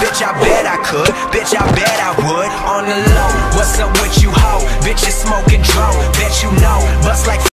Bitch, I bet I could, bitch, I bet I would. On the low, what's up with you, ho? Bitch, you smoke